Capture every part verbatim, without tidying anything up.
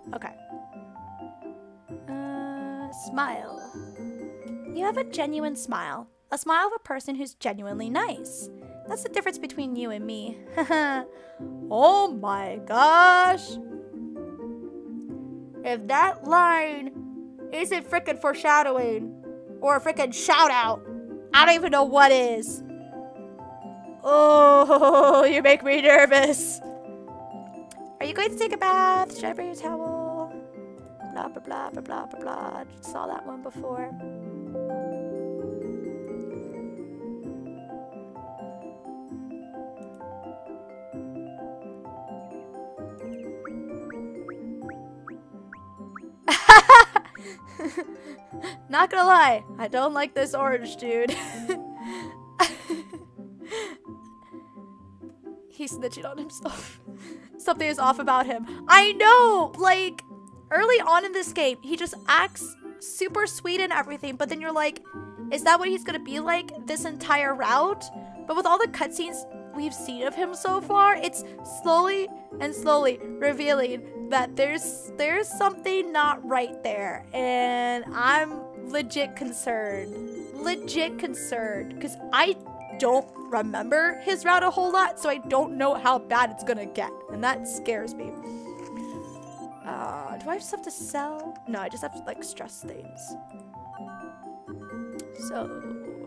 Okay. Uh, smile. You have a genuine smile. A smile of a person who's genuinely nice. That's the difference between you and me. Oh my gosh. If that line isn't freaking foreshadowing or a freaking shout out, I don't even know what is. Oh, you make me nervous. Are you going to take a bath? Should I bring a towel? Blah, blah, blah, blah, blah, blah, blah. Just saw that one before. Not gonna lie, I don't like this orange dude. He's snitching on himself. Something is off about him. I know! Like, early on in this game, he just acts super sweet and everything, but then you're like, is that what he's gonna be like this entire route? But with all the cutscenes we've seen of him so far, it's slowly and slowly revealing that there's there's something not right there, and I'm legit concerned. Legit concerned, because I don't remember his route a whole lot, so I don't know how bad it's gonna get, and that scares me. Uh, do I have stuff to sell? No, I just have like stress things. So,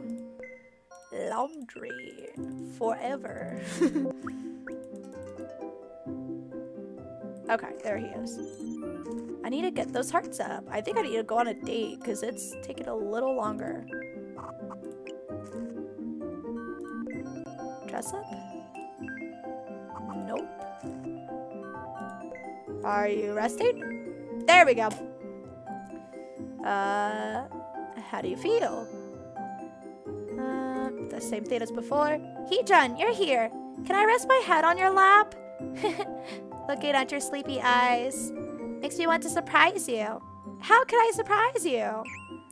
laundry forever. Okay, there he is. I need to get those hearts up. I think I need to go on a date because it's taking a little longer. Dress up? Nope. Are you resting? There we go. Uh, how do you feel? Uh, the same thing as before. Hee-jun, you're here. Can I rest my head on your lap? Looking at your sleepy eyes makes me want to surprise you. How can I surprise you?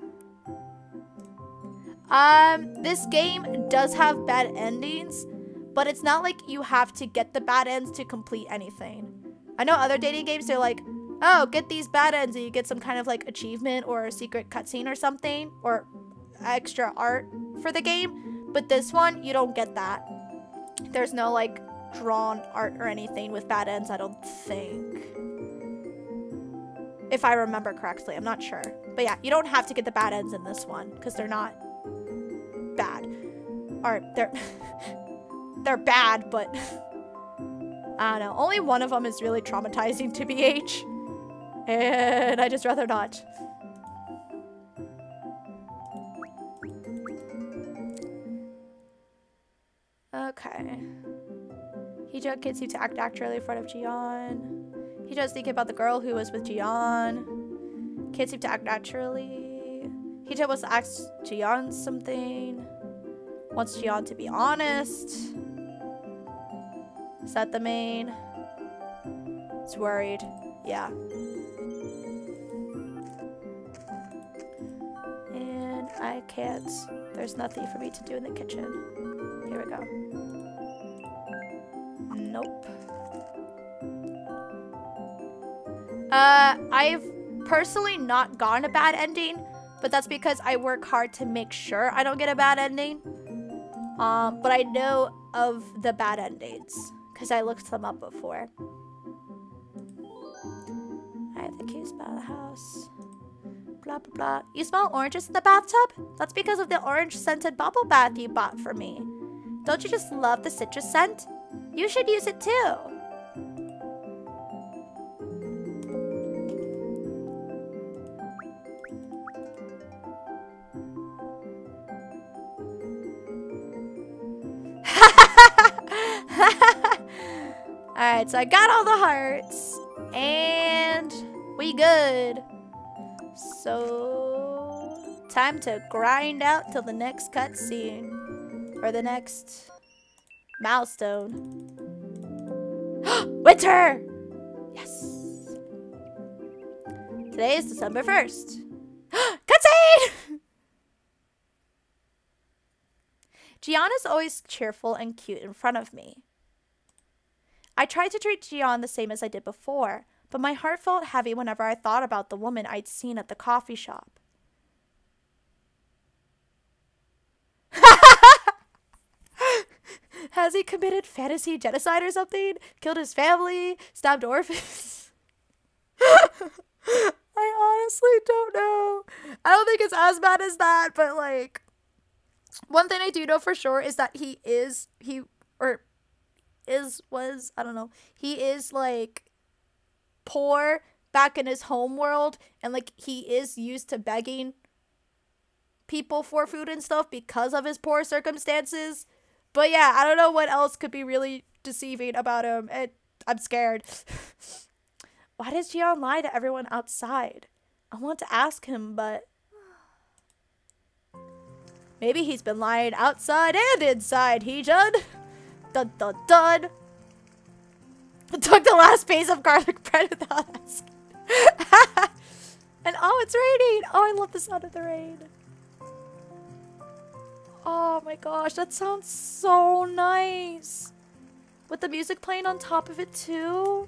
Um, this game does have bad endings, but it's not like you have to get the bad ends to complete anything. I know other dating games, they're like, oh, get these bad ends and you get some kind of like achievement or a secret cutscene or something, or extra art for the game. But this one, you don't get that. There's no like drawn art or anything with bad ends, I don't think. If I remember correctly, I'm not sure. But yeah, you don't have to get the bad ends in this one because they're not bad. Or they're they're bad, but I don't know. Only one of them is really traumatizing to B H. And I just rather not. Okay. Hee-jun kids seem to act naturally in front of Ji-yeon. Hee-jun's thinking about the girl who was with Ji-yeon. Kids seem to act naturally. Hee-jun wants to ask Ji-yeon something. Wants Ji-yeon to be honest. Is that the main? It's worried. Yeah. And I can't. There's nothing for me to do in the kitchen. Here we go. Nope. Uh, I've personally not gotten a bad ending, but that's because I work hard to make sure I don't get a bad ending. Um, but I know of the bad endings because I looked them up before. I have the keys by the house. Blah, blah, blah. You smell oranges in the bathtub? That's because of the orange scented bubble bath you bought for me. Don't you just love the citrus scent? You should use it too. Alright, so I got all the hearts. And we good. So, time to grind out till the next cutscene. Or the next milestone. Winter! Yes! Today is December first. Cutscene! Ji-yeon is always cheerful and cute in front of me. I tried to treat Ji-yeon the same as I did before, but my heart felt heavy whenever I thought about the woman I'd seen at the coffee shop. Has he committed fantasy genocide or something? Killed his family? Stabbed orphans? I honestly don't know. I don't think it's as bad as that, but like, one thing I do know for sure is that he is, he, or is, was, I don't know, he is like poor back in his home world, and like he is used to begging people for food and stuff because of his poor circumstances. But yeah, I don't know what else could be really deceiving about him. It, I'm scared. Why does Jian lie to everyone outside? I want to ask him, but maybe he's been lying outside and inside, Heejun. Dun dun dun. Took the last piece of garlic bread without asking. And oh, it's raining. Oh, I love the sound of the rain. Oh my gosh, that sounds so nice. With the music playing on top of it too.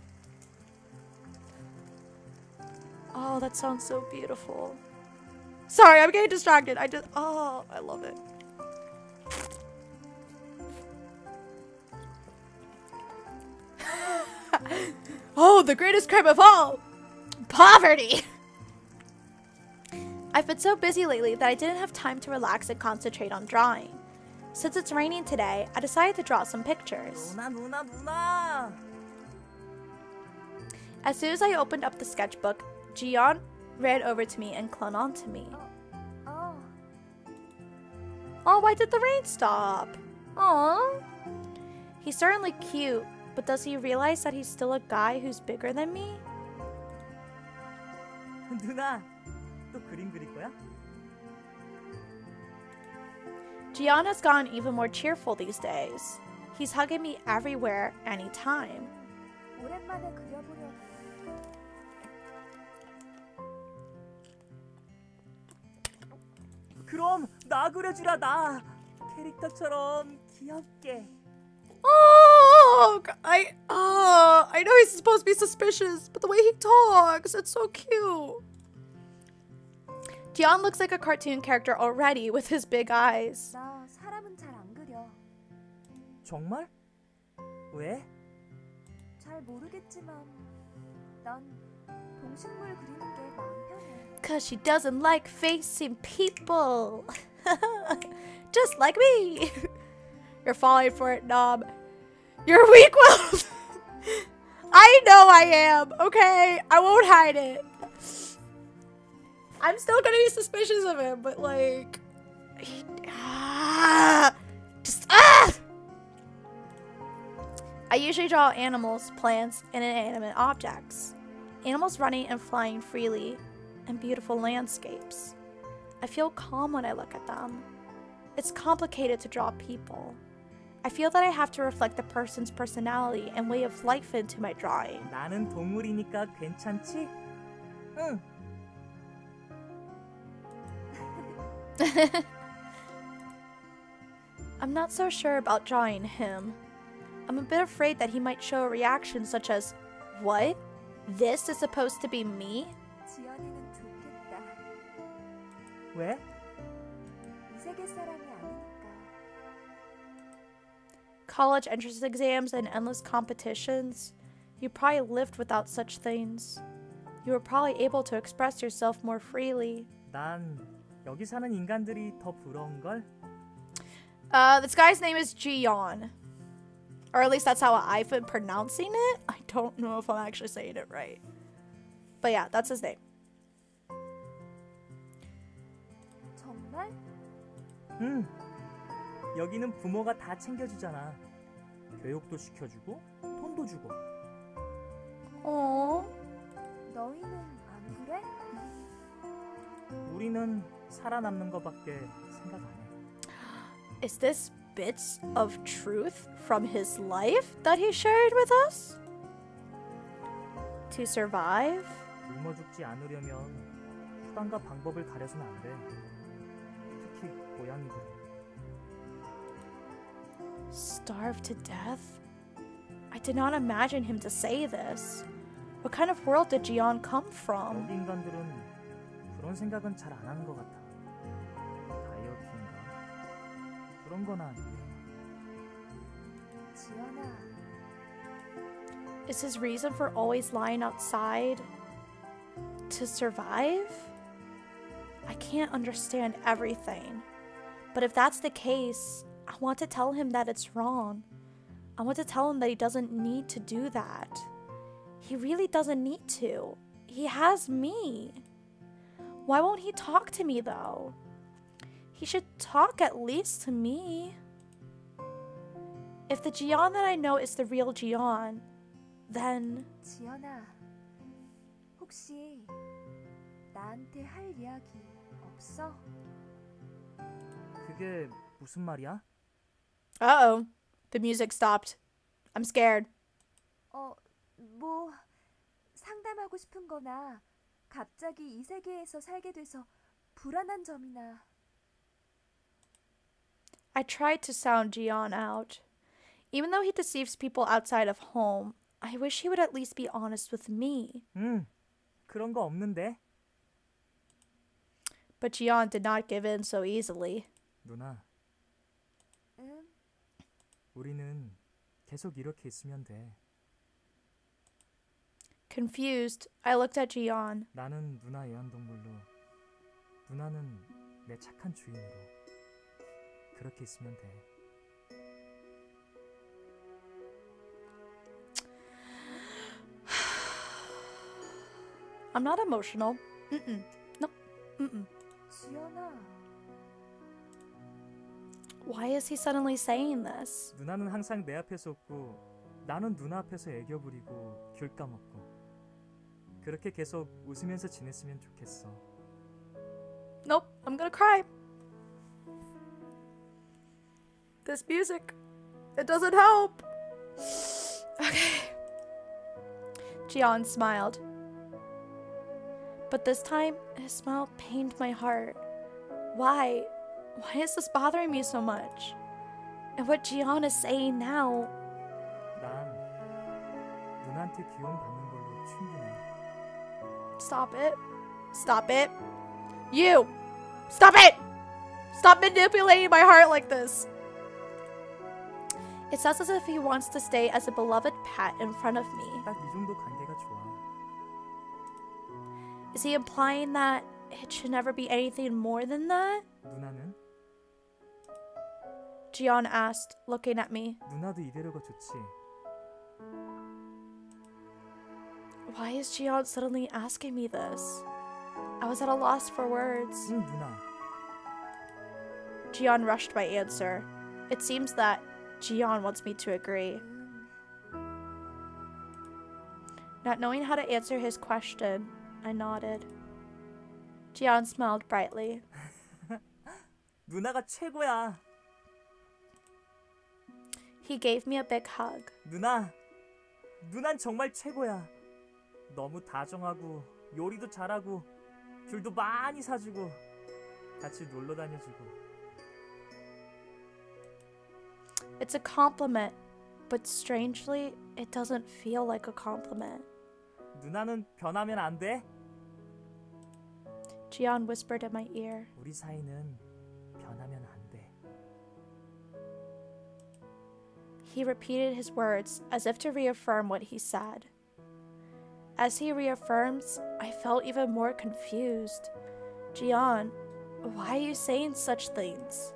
Oh, that sounds so beautiful. Sorry, I'm getting distracted. I just, oh, I love it. Oh, the greatest crime of all. Poverty. I've been so busy lately that I didn't have time to relax and concentrate on drawing. Since it's raining today, I decided to draw some pictures. 누나, 누나, 누나. As soon as I opened up the sketchbook, Jian ran over to me and clung onto me. Oh. Oh, why did the rain stop? Aw. He's certainly cute, but does he realize that he's still a guy who's bigger than me? 누나, 또 그림 그릴 거야? Jian has gotten even more cheerful these days. He's hugging me everywhere, anytime. 오랜만에 그려보려. 그럼 나 그려주라, 나. 캐릭터처럼 귀엽게. Oh, I, oh, I know he's supposed to be suspicious, but the way he talks, it's so cute. Jian looks like a cartoon character already with his big eyes. 나 사람은 잘 안 그려. 정말? 왜? 잘 모르겠지만 난 동식물 그리는 게 마음 편해. Cause she doesn't like facing people. Just like me. You're falling for it, Nom. You're weak-willed. I know I am, okay? I won't hide it. I'm still gonna be suspicious of him, but like... He, ah, just, ah! I usually draw animals, plants, and inanimate objects. Animals running and flying freely, and beautiful landscapes. I feel calm when I look at them. It's complicated to draw people. I feel that I have to reflect the person's personality and way of life into my drawing. 나는 동물이니까 괜찮지? 응. I'm not so sure about drawing him. I'm a bit afraid that he might show a reaction such as, what? This is supposed to be me? 지연이는 좋겠다. 왜? 이 세계 사람이 아니니까. College entrance exams and endless competitions. You probably lived without such things. You were probably able to express yourself more freely. 난 여기 사는 인간들이 더 부러운걸? Uh, this guy's name is Jian. Or at least that's how I've been pronouncing it. I don't know if I'm actually saying it right. But yeah, that's his name. 정말? 응. 여기는 부모가 다 챙겨주잖아. 교육도 시켜주고 돈도 주고. Aww. 너희는 안 그래? 우리는 살아남는 거밖에 생각 안 해. Is this bits of truth from his life that he shared with us? To survive? 굶어 죽지 않으려면 수단과 방법을 가려서는 안 돼. 특히 고양이들. Starve to death? I did not imagine him to say this. What kind of world did Jian come from? 여기 인간들은 그런 생각은 잘 안 하는 것 같아. 다이어트인가? 그런 건 아니야. 지연아, Is his reason for always lying outside to survive? I can't understand everything. But if that's the case, I want to tell him that it's wrong. I want to tell him that he doesn't need to do that. He really doesn't need to. He has me. Why won't he talk to me though? He should talk at least to me. If the Jian that I know is the real Jian, then... 지연아, 혹시 나한테 할 이야기 없어? 그게 무슨 말이야? Uh-oh. The music stopped. I'm scared. 어, 뭐 상담하고 싶은 거나 갑자기 이 세계에서 살게 돼서 불안한 점이나. I tried to sound Jian out. Even though he deceives people outside of home, I wish he would at least be honest with me. 응, 그런 거 없는데. But Jian did not give in so easily. 누나, 응? 우리는 계속 이렇게 있으면 돼. Confused, I looked at Jian. 나는 누나 애완동물로, 누나는 내 착한 주인으로. 그렇게 있으면 돼. I'm not emotional. Mm-mm. Nope. Mm-mm. 지연아, Why is he suddenly saying this? 누나는 항상 내 앞에서 웃고 나는 누나 앞에서 애교 부리고 귤 까먹고 그렇게 계속 웃으면서 지냈으면 좋겠어. Nope, I'm gonna cry. This music, it doesn't help. Okay. Jian smiled. But this time, his smile pained my heart. Why? Why is this bothering me so much? And what Jian is saying now... 난 누나한테 귀여움 받는 걸로 충분해. Stop it. Stop it. You! Stop it! Stop manipulating my heart like this. It sounds as if he wants to stay as a beloved pet in front of me. 딱 이 정도 관계가 좋아. Is he implying that it should never be anything more than that? 누나는? Jian asked, looking at me. 누나도 이대로가 좋지. Why is Jian suddenly asking me this? I was at a loss for words. 응, 누나. Jian rushed my answer. It seems that Jian wants me to agree. Not knowing how to answer his question, I nodded. Jian smiled brightly. 누나가 최고야. He gave me a big hug. 누나, 누난 정말 최고야. 너무 다정하고 요리도 잘하고 귤도 많이 사주고 같이 놀러 다녀주고. It's a compliment, but strangely, it doesn't feel like a compliment. 누나는 변하면 안 돼? Jian whispered in my ear. 우리 사이는 변하면 안 돼. He repeated his words as if to reaffirm what he said. As he reaffirms, I felt even more confused. Jian, why are you saying such things?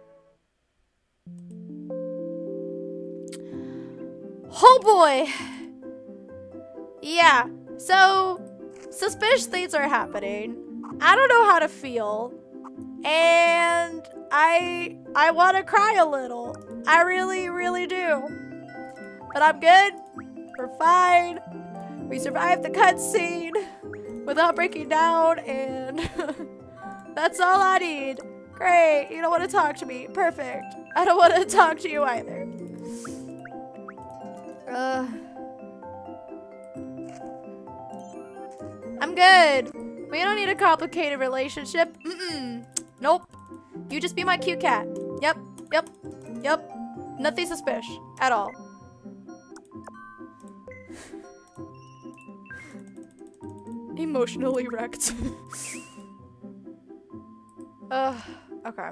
Oh boy! Yeah, so suspicious things are happening. I don't know how to feel. And I I want to cry a little. I really, really do. But I'm good. We're fine. We survived the cutscene without breaking down, and that's all I need. Great. You don't want to talk to me. Perfect. I don't want to talk to you either. Uh, I'm good. We don't need a complicated relationship. Mm-mm. Nope. You just be my cute cat. Yep. Yep. Yep. Nothing suspicious at all. Emotionally wrecked. Ugh. Okay.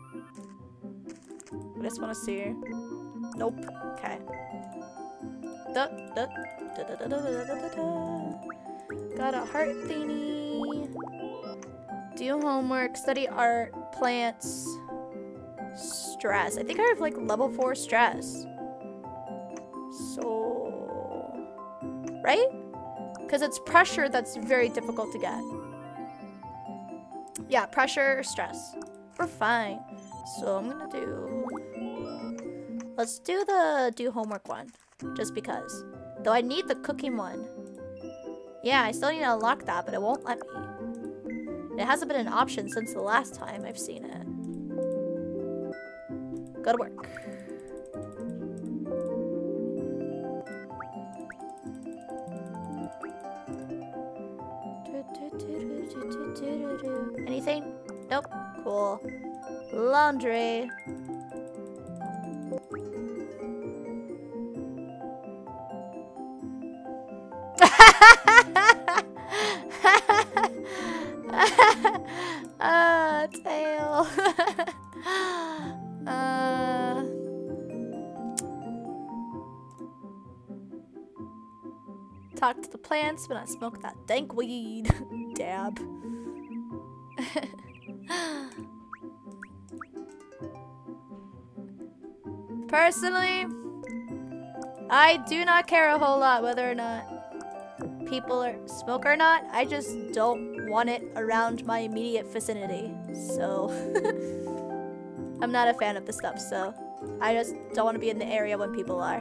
I just want to see. Nope. Okay. Da, da, da, da, da, da, da, da, da. Got a heart thingy. Do homework, study art, plants, stress. I think I have like level four stress. So, right? Because it's pressure that's very difficult to get. Yeah, pressure or stress. We're fine. So I'm gonna do... Let's do the do homework one. Just because. Though I need the cooking one. Yeah, I still need to unlock that, but it won't let me. It hasn't been an option since the last time I've seen it. Go to work. Anything? Nope. Cool. Laundry. Ah, tail. uh, talk to the plants, but not smoke that dank weed. Dab. Personally, I do not care a whole lot whether or not people are smoke or not. I just don't want it around my immediate vicinity. So I'm not a fan of the stuff, so I just don't want to be in the area when people are.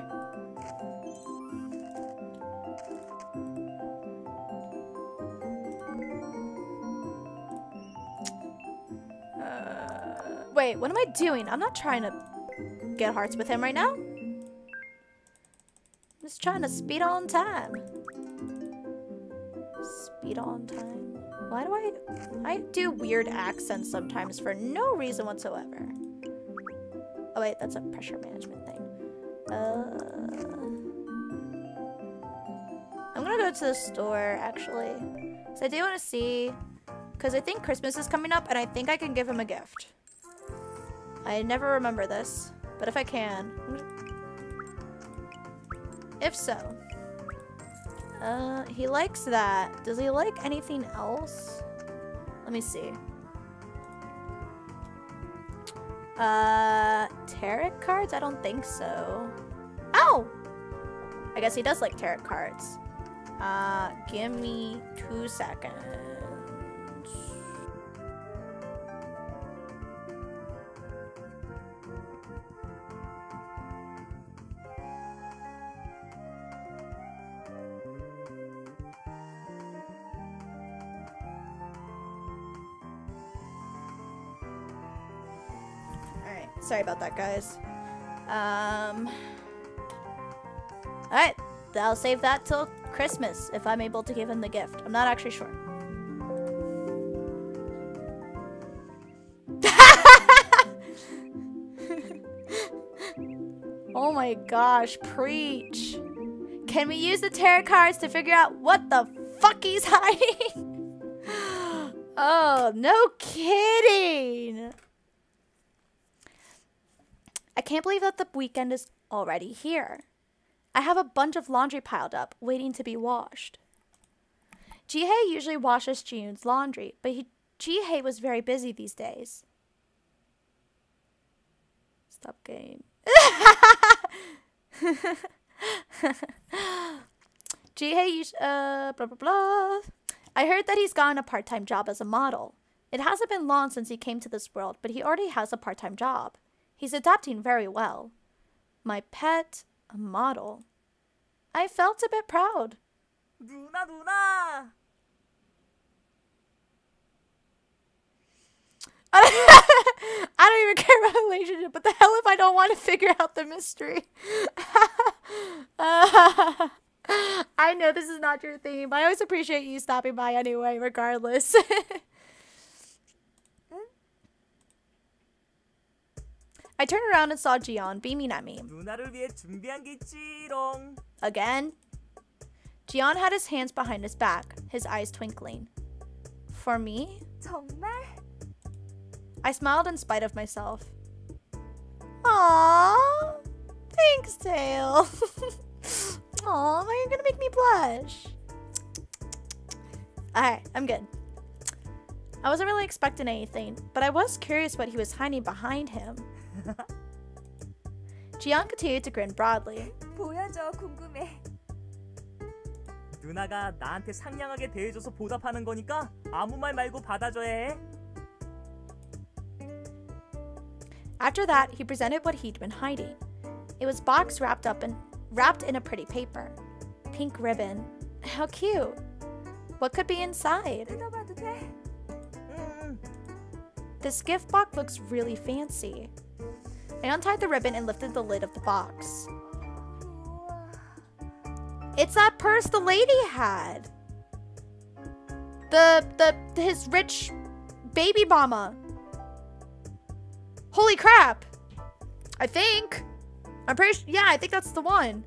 Uh, wait, what am I doing? I'm not trying to get hearts with him right now. I'm just trying to speed on time. Speed on time. Why do I... I do weird accents sometimes for no reason whatsoever. Oh wait, that's a pressure management thing. Uh, I'm gonna go to the store, actually. So I do want to see... Because I think Christmas is coming up, and I think I can give him a gift. I never remember this. But if I can... If so... Uh, he likes that. Does he like anything else? Let me see. Uh, tarot cards? I don't think so. Oh! I guess he does like tarot cards. Uh, give me two seconds. Sorry about that, guys. Um, Alright, I'll save that till Christmas if I'm able to give him the gift. I'm not actually sure. Oh my gosh, preach. Can we use the tarot cards to figure out what the fuck he's hiding? Oh, no kidding. I can't believe that the weekend is already here. I have a bunch of laundry piled up, waiting to be washed. Jihei usually washes Jiyoon's laundry, but he, Jihei was very busy these days. Stop game. Jihei, uh, blah, blah, blah. I heard that he's gotten a part-time job as a model. It hasn't been long since he came to this world, but he already has a part-time job. He's adapting very well. My pet, a model. I felt a bit proud. 누나 누나. I don't even care about a relationship, but the hell if I don't want to figure out the mystery. uh, I know this is not your theme, but I always appreciate you stopping by anyway, regardless. I turned around and saw Jiyeon beaming at me. 누나를 위해 준비한 게 있지롱. Again? Jian had his hands behind his back, his eyes twinkling. For me? 정말? I smiled in spite of myself. Aww, thanks, Tail. Aw, you're gonna make me blush. Alright, I'm good. I wasn't really expecting anything, but I was curious what he was hiding behind him. Jian continued to grin broadly. 보여줘, 궁금해. 누나가 나한테 상냥하게 대해줘서 보답하는 거니까 아무 말 말고 받아줘야 해. After that, he presented what he'd been hiding. It was boxed wrapped up in wrapped in a pretty paper. Pink ribbon. How cute. What could be inside? 뜯어봐도 돼? 음, This gift box looks really fancy. I untied the ribbon and lifted the lid of the box. 우와. It's that purse the lady had. The the his rich baby mama. Holy crap. I think. I'm pretty sure. Yeah, I think that's the one.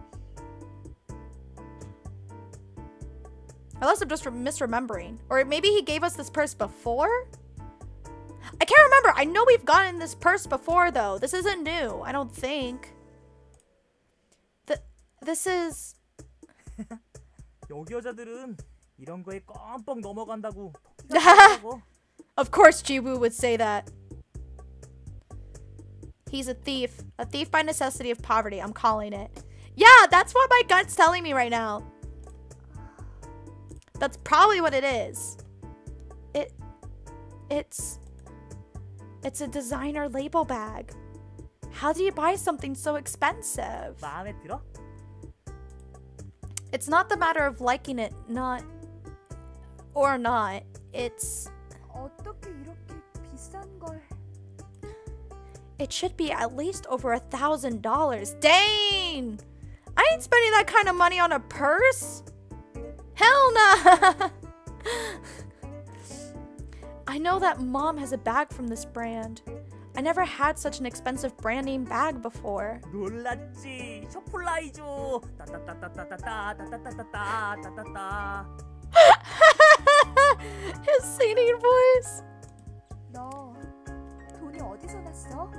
Unless I'm just misremembering. Or maybe he gave us this purse before? I can't remember. I know we've gotten this purse before, though. This isn't new. I don't think. The, this is... 여기 여자들은 이런 거에 껌뻑 넘어간다고. 토끼가 Of course Jiwoo would say that. He's a thief. A thief by necessity of poverty. I'm calling it. Yeah, that's what my gut's telling me right now. That's probably what it is. It... It's... It's a designer label bag. How do you buy something so expensive? 마음에 들어? It's not the matter of liking it, not... Or not. It's... 어떻게 이렇게 비싼 걸? It should be at least over a thousand dollars. Dang! I ain't spending that kind of money on a purse. Hell no! I know that mom has a bag from this brand. I never had such an expensive brand name bag before. 놀랐지. 셔플라이죠. 따따따따따따따따따따따따따따. His singing voice. 너 돈이 어디서 났어?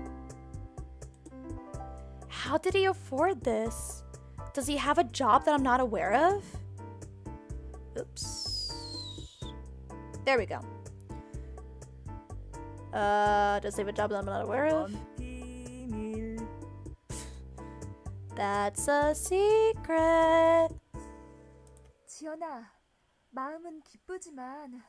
How did he afford this? Does he have a job that I'm not aware of? Oops. There we go. Uh, does he have a job that I'm not aware of? 비밀. That's a secret. 지연아, 마음은 기쁘지만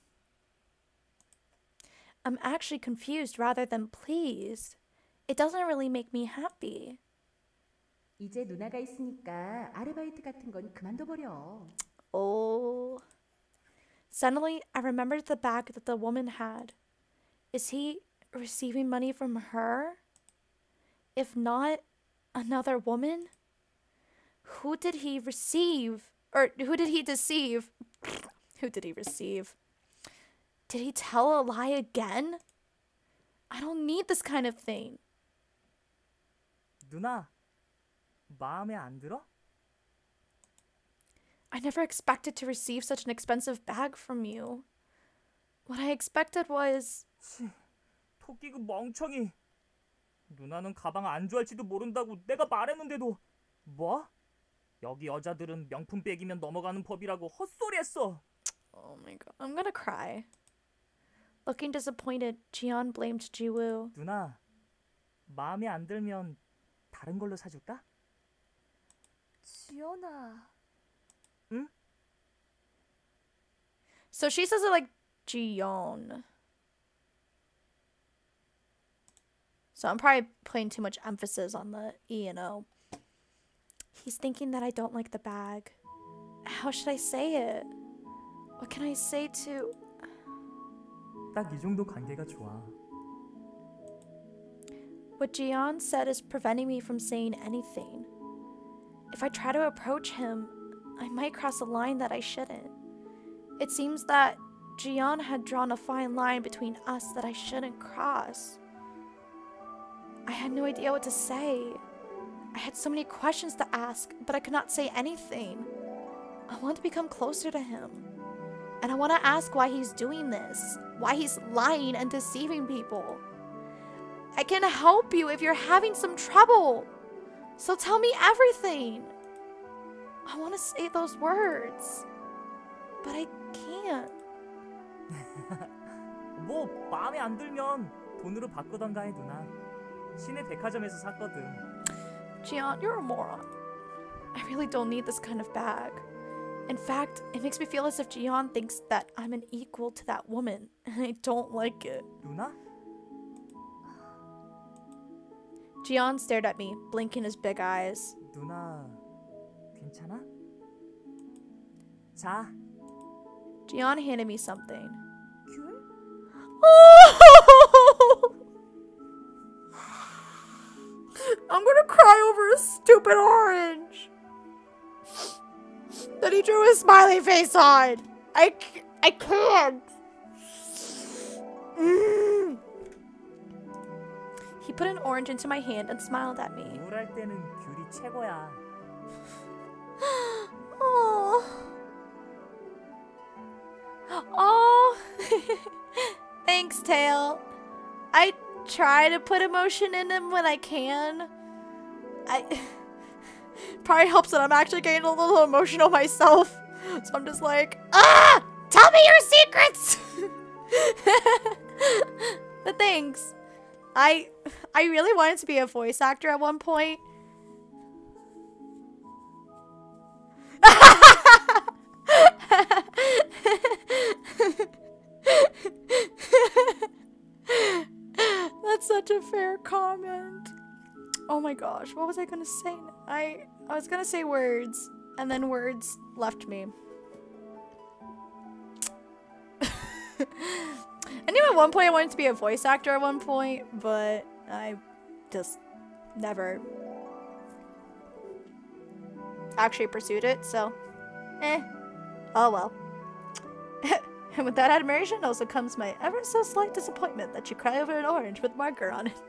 I'm actually confused rather than pleased. It doesn't really make me happy. 이제 누나가 있으니까 아르바이트 같은 건 그만둬버려. Oh. Suddenly, I remembered the bag that the woman had. Is he receiving money from her? If not, another woman? Who did he receive? Or who did he deceive? Who did he receive? Did he tell a lie again? I don't need this kind of thing. 누나, 마음에 안 들어? I never expected to receive such an expensive bag from you. What I expected was... 치, 토끼 그 멍청이. 누나는 가방 안 좋아할지도 모른다고 내가 말했는데도. 뭐? 여기 여자들은 명품백이면 넘어가는 법이라고 헛소리했어. Oh my god, I'm gonna cry. Looking disappointed, Jian blamed Jiwoo. 누나, 마음에 안 들면 다른 걸로 사줄까? 지연아. 응? So she says it like Jiyeon. So I'm probably putting too much emphasis on the E and O. He's thinking that I don't like the bag. How should I say it? What can I say to... 딱 이 정도 관계가 좋아. What Jiyeon said is preventing me from saying anything. If I try to approach him, I might cross a line that I shouldn't. It seems that Jiyeon had drawn a fine line between us that I shouldn't cross. I had no idea what to say. I had so many questions to ask, but I could not say anything. I want to become closer to him. And I want to ask why he's doing this. Why he's lying and deceiving people. I can help you if you're having some trouble. So tell me everything. I want to say those words. But I can't. 뭐 마음에 안 들면 돈으로 바꾸던가 해 누나. 시내 백화점에서 샀거든. Gian, you're a moron. I really don't need this kind of bag. In fact, it makes me feel as if Gian thinks that I'm an equal to that woman, and I don't like it. 누나? Gian stared at me, blinking his big eyes. 누나 괜찮아? 자. Gian handed me something. 귤? Oh! I'm gonna cry over a stupid orange that he drew a smiley face on. I, c I can't. Mm. He put an orange into my hand and smiled at me. 우울할 때는 귤이 최고야. Oh. Oh. Thanks, Tail. I try to put emotion in him when I can. I probably helps that I'm actually getting a little emotional myself. So I'm just like, ah, tell me your secrets. But thanks. I I really wanted to be a voice actor at one point. That's such a fair comment. Oh my gosh, what was I gonna say? I I was gonna say words, and then words left me. I knew at one point I wanted to be a voice actor at one point, but I just never actually pursued it, so eh. Oh well. And with that admiration also comes my ever so slight disappointment that you cry over an orange with marker on it.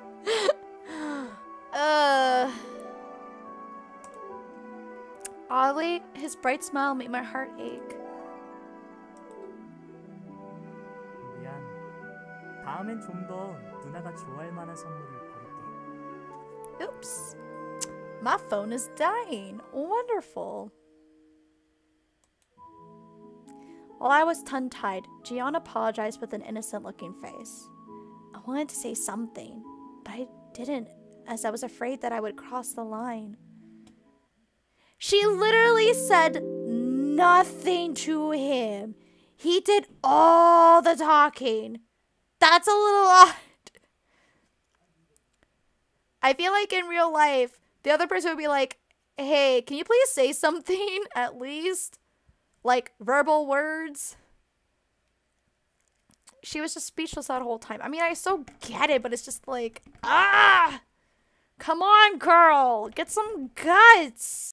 uh. Oddly, his bright smile made my heart ache. 미안. 다음엔 좀 더 누나가 좋아할 만한 선물을 고를게. Oops. My phone is dying. Wonderful. While I was tongue-tied, Gian apologized with an innocent-looking face. I wanted to say something, but I didn't, as I was afraid that I would cross the line. She literally said nothing to him. He did all the talking. That's a little odd. I feel like in real life, the other person would be like, hey, can you please say something at least? Like, verbal words. She was just speechless that whole time. I mean, I so get it, but it's just like, ah! Come on, girl! Get some guts!